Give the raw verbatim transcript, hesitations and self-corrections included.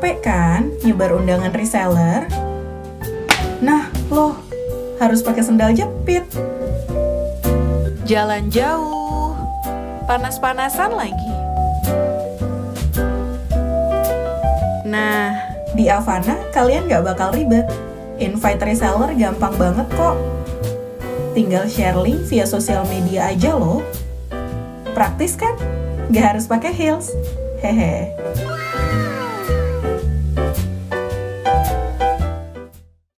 Capek kan nyebar undangan reseller? Nah, loh, harus pakai sendal jepit. Jalan jauh, panas-panasan lagi. Nah, Di Avana, kalian nggak bakal ribet. Invite reseller gampang banget kok. Tinggal share link via sosial media aja loh. Praktis kan? Nggak harus pakai heels. Hehe.